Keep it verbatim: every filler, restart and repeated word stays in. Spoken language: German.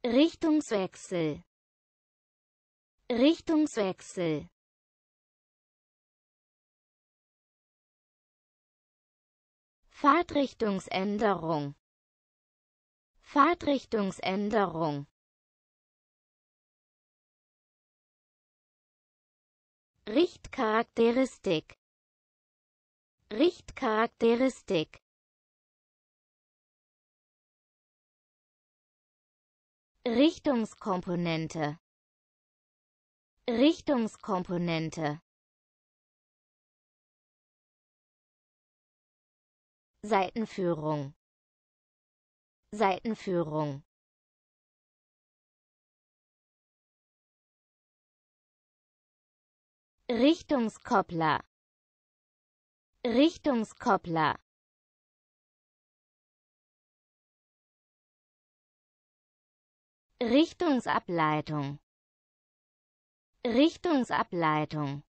Richtungswechsel, Richtungswechsel. Fahrtrichtungsänderung, Fahrtrichtungsänderung. Richtcharakteristik, Richtcharakteristik. Richtungskomponente, Richtungskomponente. Seitenführung, Seitenführung. Richtungskoppler, Richtungskoppler. Richtungsableitung, Richtungsableitung.